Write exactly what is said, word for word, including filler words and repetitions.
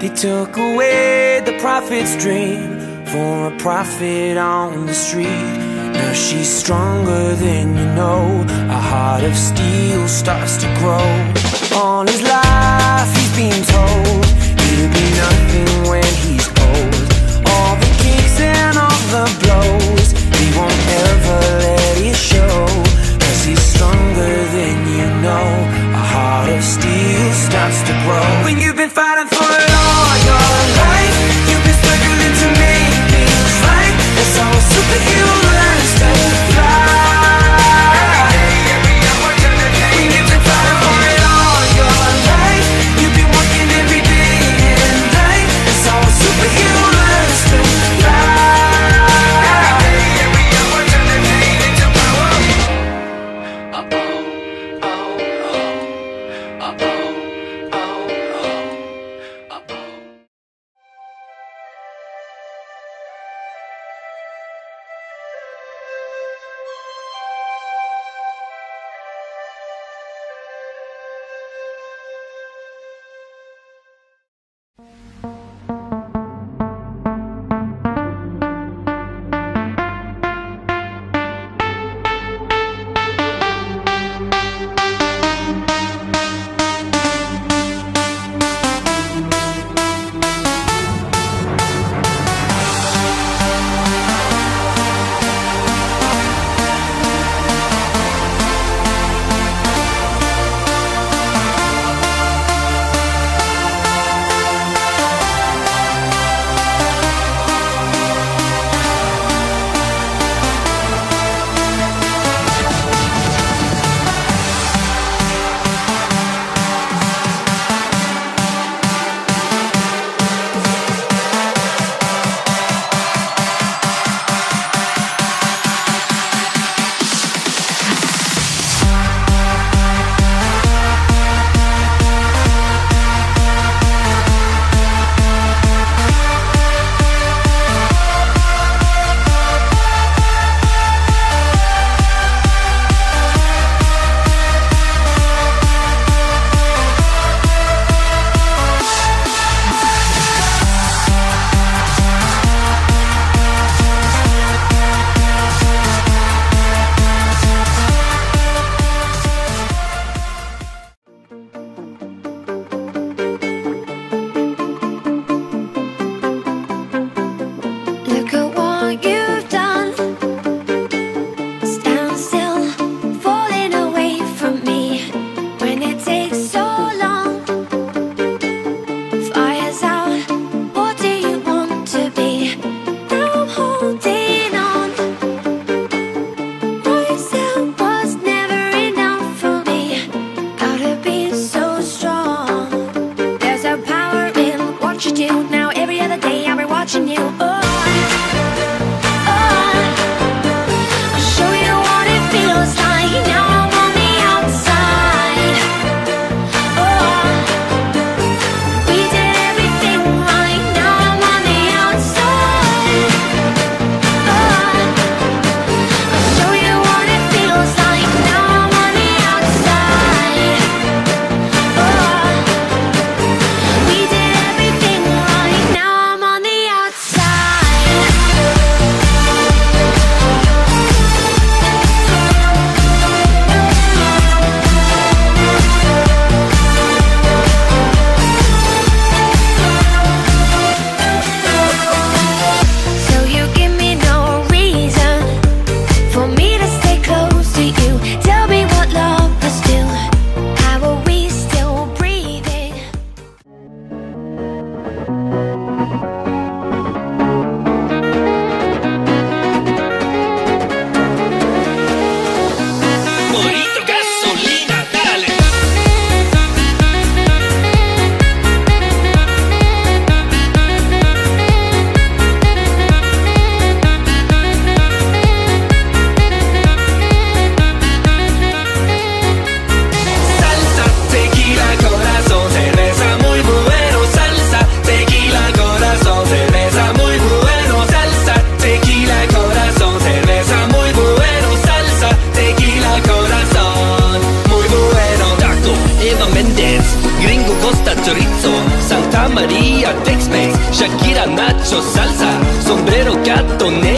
They took away the prophet's dream for a prophet on the street. Now she's stronger than you know. A heart of steel starts to grow. All his life he's been told he'll be nothing when he's old. All the kicks and all the blows, he won't ever let it show. Cause he's stronger than you know. A heart of steel starts to grow. When you've been fighting for it all your life, you've been struggling to make things right. That's how a superhero learns to fly. When you've been fighting for it all your life, María, Tex-Mex, Shakira, Nacho, salsa, sombrero, gato, negro,